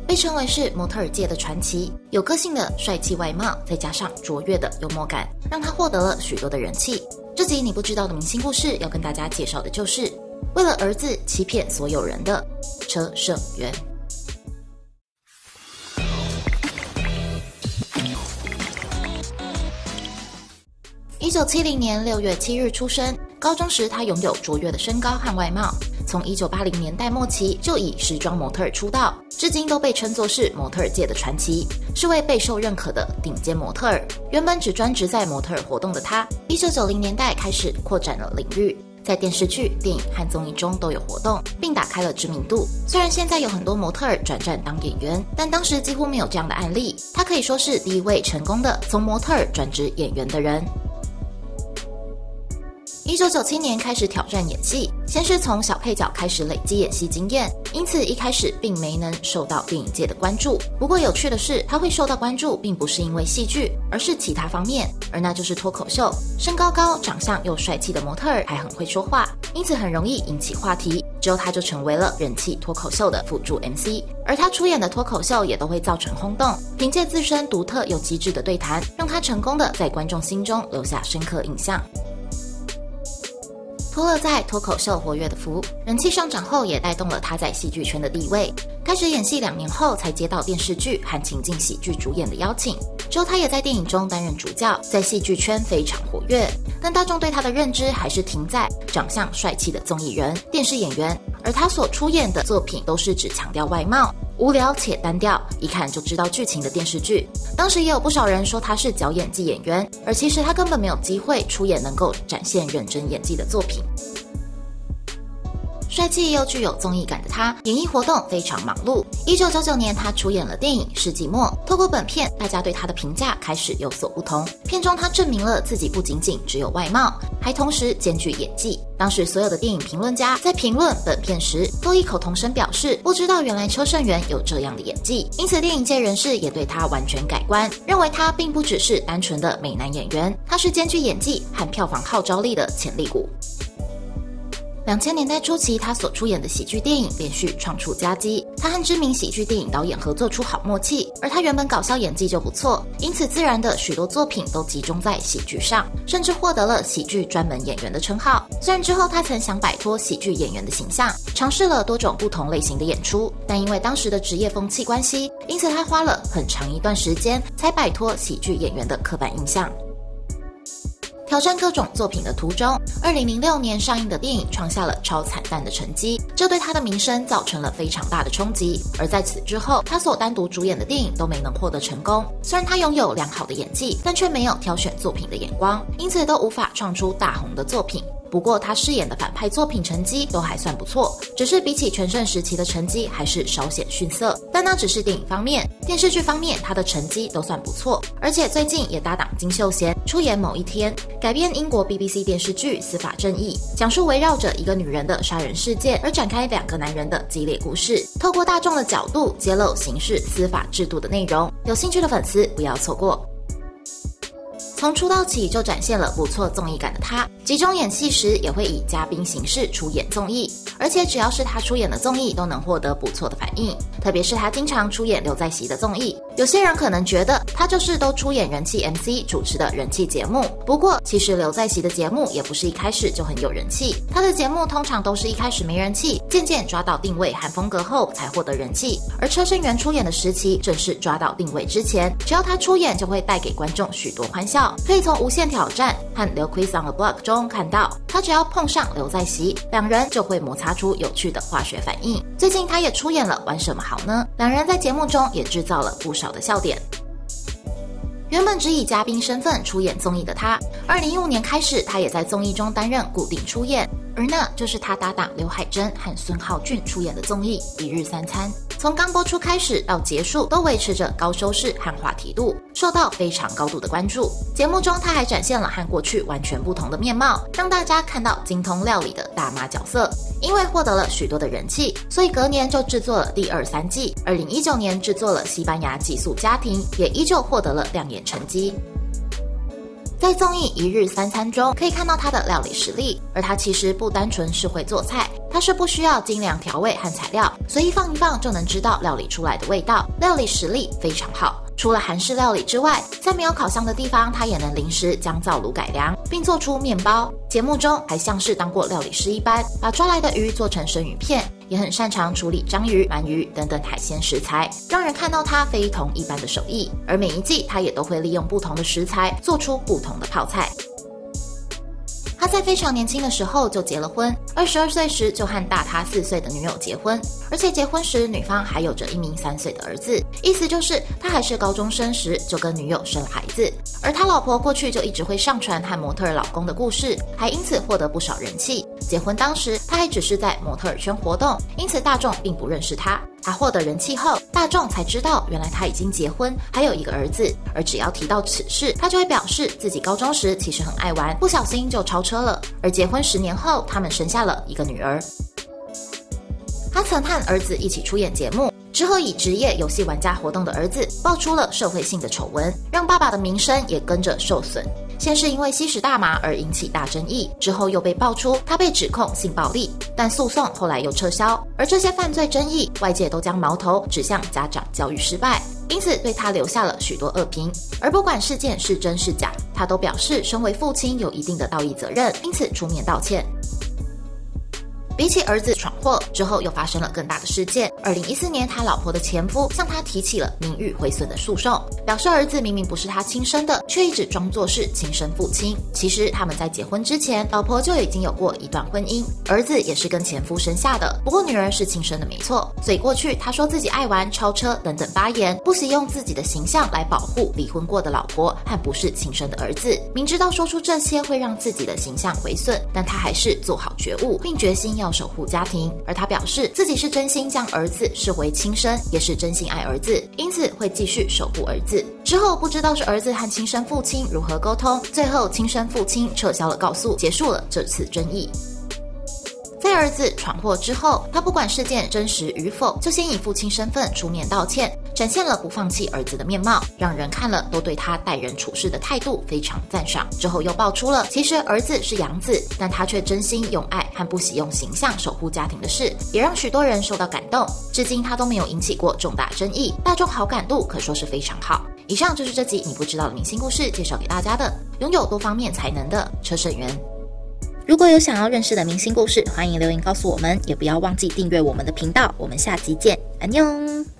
被称为是模特儿界的传奇。有个性的帅气外貌，再加上卓越的幽默感，让他获得了许多的人气。这集你不知道的明星故事，要跟大家介绍的就是为了儿子欺骗所有人的车胜元。1970年6月7日出生，高中时他拥有卓越的身高和外貌，从1980年代末期就以时装模特儿出道，至今都被称作是模特儿界的传奇，是位备受认可的顶尖模特儿。原本只专职在模特儿活动的他，1990年代开始扩展了领域，在电视剧、电影和综艺中都有活动，并打开了知名度。虽然现在有很多模特儿转战当演员，但当时几乎没有这样的案例，他可以说是第一位成功的从模特儿转职演员的人。1997年开始挑战演戏，先是从小配角开始累积演戏经验，因此一开始并没能受到电影界的关注。不过有趣的是，他会受到关注并不是因为戏剧，而是其他方面，而那就是脱口秀。身高高、长相又帅气的模特儿还很会说话，因此很容易引起话题。之后他就成为了人气脱口秀的辅助 MC， 而他出演的脱口秀也都会造成轰动，凭借自身独特又机智的对谈，让他成功的在观众心中留下深刻印象。托勒在脱口秀活跃的福，人气上涨后也带动了他在戏剧圈的地位。开始演戏2年后，才接到电视剧和情境喜剧主演的邀请。之后他也在电影中担任主角，在戏剧圈非常活跃。但大众对他的认知还是停在长相帅气的综艺人、电视演员，而他所出演的作品都是只强调外貌、无聊且单调，一看就知道剧情的电视剧。当时也有不少人说他是假演技演员，而其实他根本没有机会出演能够展现认真演技的作品。帅气又具有综艺感的他，演艺活动非常忙碌。1999年，他出演了电影《世纪末》。透过本片，大家对他的评价开始有所不同。片中他证明了自己不仅仅只有外貌，还同时兼具演技。当时所有的电影评论家在评论本片时，都异口同声表示，不知道原来车胜元有这样的演技。因此，电影界人士也对他完全改观，认为他并不只是单纯的美男演员，他是兼具演技和票房号召力的潜力股。2000年代初期，他所出演的喜剧电影连续创出佳绩，他和知名喜剧电影导演合作出好默契，而他原本搞笑演技就不错，因此自然的许多作品都集中在喜剧上，甚至获得了喜剧专门演员的称号。虽然之后他曾想摆脱喜剧演员的形象，尝试了多种不同类型的演出，但因为当时的职业风气关系，因此他花了很长一段时间才摆脱喜剧演员的刻板印象。挑战各种作品的途中，2006年上映的电影创下了超惨淡的成绩，这对他的名声造成了非常大的冲击。而在此之后，他所单独主演的电影都没能获得成功。虽然他拥有良好的演技，但却没有挑选作品的眼光，因此都无法创出大红的作品。不过他饰演的反派作品成绩都还算不错，只是比起全盛时期的成绩还是稍显逊色。但那只是电影方面，电视剧方面他的成绩都算不错，而且最近也搭档金秀贤出演《某一天》，改编英国 BBC 电视剧《司法正义》，讲述围绕着一个女人的杀人事件而展开2个男人的激烈故事，透过大众的角度揭露刑事司法制度的内容，有兴趣的粉丝不要错过。从出道起就展现了不错综艺感的他，集中演戏时也会以嘉宾形式出演综艺，而且只要是他出演的综艺都能获得不错的反应，特别是他经常出演刘在熙的综艺。有些人可能觉得他就是都出演人气 MC 主持的人气节目，不过其实刘在熙的节目也不是一开始就很有人气，他的节目通常都是一开始没人气，渐渐抓到定位和风格后才获得人气。而车胜元出演的时期正是抓到定位之前，只要他出演就会带给观众许多欢笑。可以从《无限挑战》和《刘 Quiz on the Block》中看到，他只要碰上刘在熙，两人就会摩擦出有趣的化学反应。最近他也出演了《玩什么好呢》，两人在节目中也制造了不少的笑点。原本只以嘉宾身份出演综艺的他，2015年开始，他也在综艺中担任固定出演，而那就是他搭档刘海珍和孙浩俊出演的综艺《一日三餐》。从刚播出开始到结束，都维持着高收视和话题度，受到非常高度的关注。节目中，他还展现了和过去完全不同的面貌，让大家看到精通料理的大妈角色。因为获得了许多的人气，所以隔年就制作了第2、3季。2019年制作了西班牙寄宿家庭，也依旧获得了亮眼成绩。在综艺《一日三餐》中，可以看到他的料理实力，而他其实不单纯是会做菜， 它是不需要精良调味和材料，随意放一放就能知道料理出来的味道，料理实力非常好。除了韩式料理之外，在没有烤箱的地方，他也能临时将灶炉改良，并做出面包。节目中还像是当过料理师一般，把抓来的鱼做成生鱼片，也很擅长处理章鱼、鳗鱼等等海鲜食材，让人看到他非同一般的手艺。而每一季他也都会利用不同的食材，做出不同的泡菜。他在非常年轻的时候就结了婚，22岁时就和大他4岁的女友结婚，而且结婚时女方还有着1名3岁的儿子，意思就是他还是高中生时就跟女友生了孩子。而他老婆过去就一直会上传和模特儿老公的故事，还因此获得不少人气。结婚当时他还只是在模特儿圈活动，因此大众并不认识他。他获得人气后，大众才知道原来他已经结婚，还有一个儿子。而只要提到此事，他就会表示自己高中时其实很爱玩，不小心就超车了。而结婚10年后，他们生下了一个女儿。他曾和儿子一起出演节目，之后以职业游戏玩家活动的儿子爆出了社会性的丑闻，让爸爸的名声也跟着受损。先是因为吸食大麻而引起大争议，之后又被爆出他被指控性暴力，但诉讼后来又撤销。而这些犯罪争议，外界都将矛头指向家长教育失败，因此对他留下了许多恶评。而不管事件是真是假，他都表示身为父亲有一定的道义责任，因此出面道歉。比起儿子闯祸，之后又发生了更大的事件。2014年，他老婆的前夫向他提起了名誉毁损的诉讼，表示儿子明明不是他亲生的，却一直装作是亲生父亲。其实他们在结婚之前，老婆就已经有过一段婚姻，儿子也是跟前夫生下的，不过女儿是亲生的没错。所以过去他说自己爱玩、超车等等发言，不惜用自己的形象来保护离婚过的老婆和不是亲生的儿子。明知道说出这些会让自己的形象毁损，但他还是做好觉悟，并决心要守护家庭。而他表示自己是真心将儿子视为亲生，也是真心爱儿子，因此会继续守护儿子。之后不知道是儿子和亲生父亲如何沟通，最后亲生父亲撤销了告诉，结束了这次争议。在儿子闯祸之后，他不管事件真实与否，就先以父亲身份出面道歉，展现了不放弃儿子的面貌，让人看了都对他待人处事的态度非常赞赏。之后又爆出了其实儿子是养子，但他却真心用爱和不惜用形象守护家庭的事，也让许多人受到感动。至今他都没有引起过重大争议，大众好感度可说是非常好。以上就是这集你不知道的明星故事介绍给大家的，拥有多方面才能的车胜元。如果有想要认识的明星故事，欢迎留言告诉我们，也不要忘记订阅我们的频道。我们下集见，安妞。